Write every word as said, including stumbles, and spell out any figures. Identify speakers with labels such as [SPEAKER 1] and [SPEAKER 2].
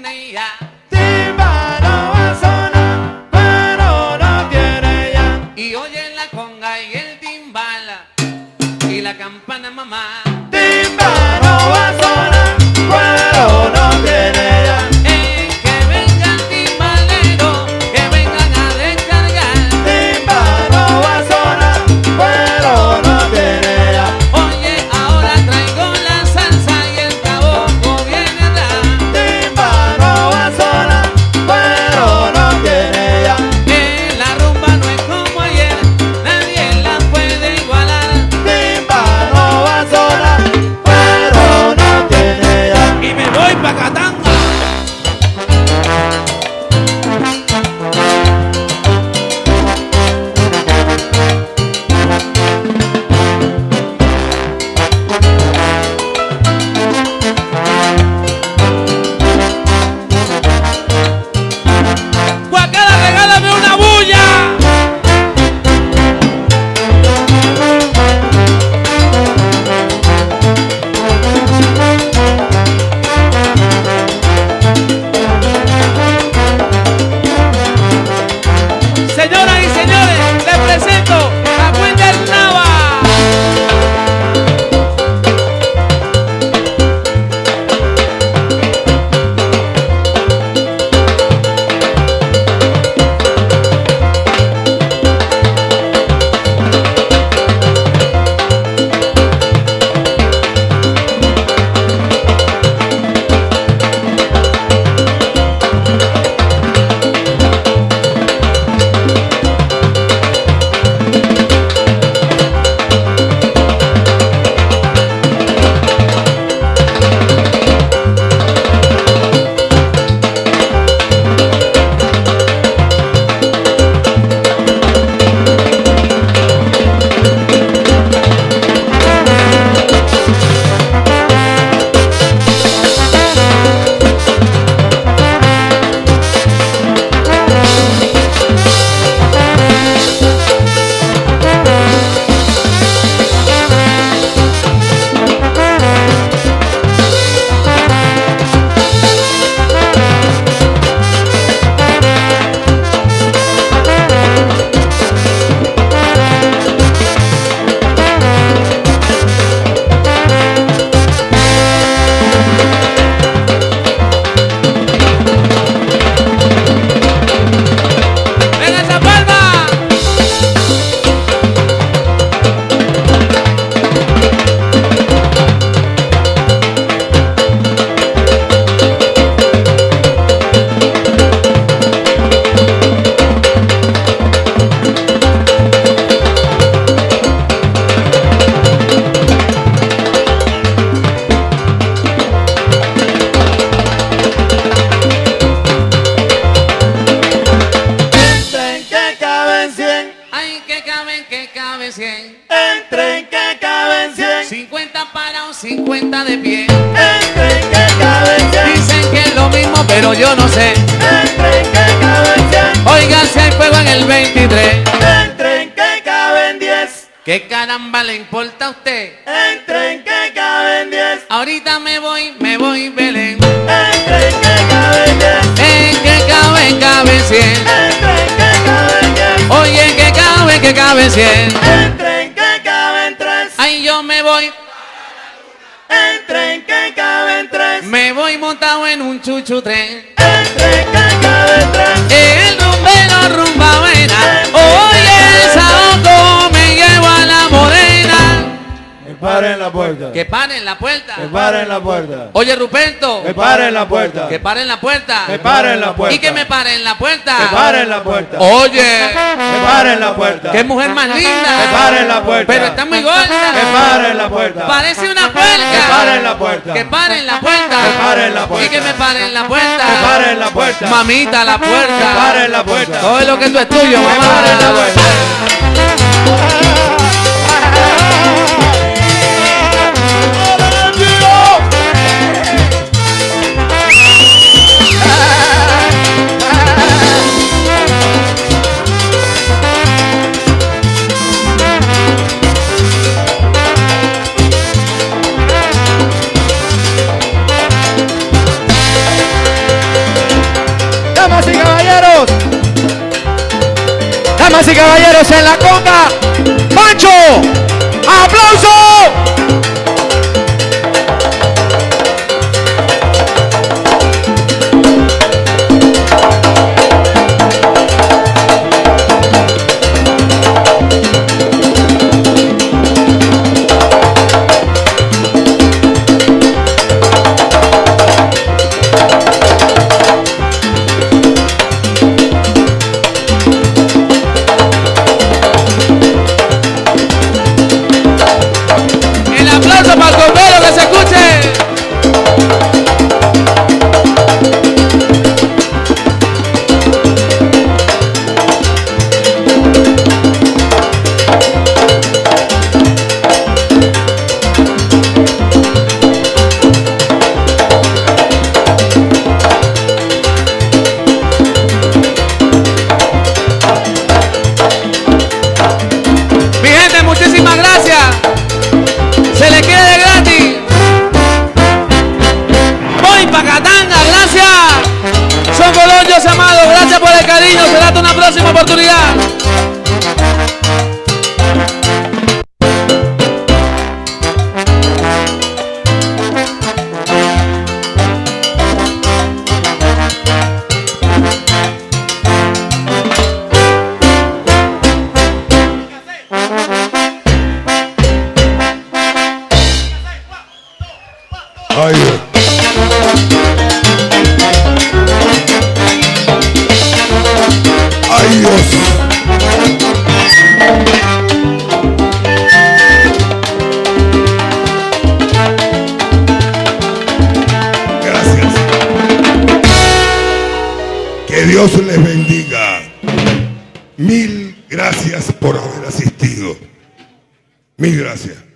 [SPEAKER 1] tiene ya.
[SPEAKER 2] Timba no va a sonar, pero no tiene ya.
[SPEAKER 1] Y oye la conga y el timbal y la campana mamá.
[SPEAKER 2] Timba no va a sonar, pero no tiene ya.
[SPEAKER 1] Eh, que vengan timbalero, que vengan a descargar.
[SPEAKER 2] Timba no va a sonar, pero no tiene ya.
[SPEAKER 1] Oye, ahora traigo la salsa y el caboclo viene atrás.
[SPEAKER 2] Timba no va a sonar, pero no tiene ya.
[SPEAKER 1] Que la rumba no es como ayer, nadie la puede igualar.
[SPEAKER 2] Timba no va a sonar, pero no tiene ya.
[SPEAKER 1] Y me voy pa' Catanga. Guacala, regálame una bulla. Señoras y señores, les presento a Wilder Nava. ¡Venga esa palma!
[SPEAKER 2] Entren que caben cien,
[SPEAKER 1] Ay, que caben, que caben cien.
[SPEAKER 2] entren que caben cien,
[SPEAKER 1] cincuenta parados, cincuenta de pie.
[SPEAKER 2] entren que caben cien,
[SPEAKER 1] Dicen que es lo mismo, pero yo no sé.
[SPEAKER 2] entren que caben cien,
[SPEAKER 1] Oigan, si hay fuego en el veintitrés.
[SPEAKER 2] entren que caben diez,
[SPEAKER 1] ¿Qué caramba le importa a usted?
[SPEAKER 2] entren que caben diez,
[SPEAKER 1] Ahorita me voy, me voy, Belén.
[SPEAKER 2] entren que caben diez,
[SPEAKER 1] En que caben, caben cien.
[SPEAKER 2] entren que caben diez,
[SPEAKER 1] Oye, que caben, que caben cien.
[SPEAKER 2] entren que caben tres,
[SPEAKER 1] Ay, yo me voy,
[SPEAKER 2] entren que caben tres,
[SPEAKER 1] me voy montado en un chuchu tren.
[SPEAKER 2] entren que caben tres,
[SPEAKER 1] El rumbero rumba buena. Oye, saoco, me llevo a la morena.
[SPEAKER 2] que paren la puerta,
[SPEAKER 1] Que paren la puerta.
[SPEAKER 2] que paren la puerta,
[SPEAKER 1] Oye, Ruperto.
[SPEAKER 2] que paren la puerta,
[SPEAKER 1] Que paren la puerta.
[SPEAKER 2] que paren la puerta,
[SPEAKER 1] Y que me paren la puerta.
[SPEAKER 2] que paren la puerta,
[SPEAKER 1] Oye,
[SPEAKER 2] que paren la puerta,
[SPEAKER 1] qué mujer más linda.
[SPEAKER 2] que paren la puerta,
[SPEAKER 1] Pero está muy gorda.
[SPEAKER 2] que paren la puerta,
[SPEAKER 1] Parece una puerca.
[SPEAKER 2] que paren la puerta,
[SPEAKER 1] Que paren la puerta.
[SPEAKER 2] que paren la puerta,
[SPEAKER 1] Y que me paren la puerta.
[SPEAKER 2] que paren la puerta,
[SPEAKER 1] Mamita, la puerta.
[SPEAKER 2] que paren la puerta,
[SPEAKER 1] Todo lo que tú es tuyo,
[SPEAKER 2] que
[SPEAKER 1] mamá.
[SPEAKER 2] paren la puerta. Damas y caballeros. Damas y caballeros en la conga. Pancho. ¡Aplauso! Gracias por el cariño, será hasta una próxima oportunidad.
[SPEAKER 3] Ay, ay, Dios. Gracias. Que Dios les bendiga. Mil gracias por haber asistido. Mil gracias.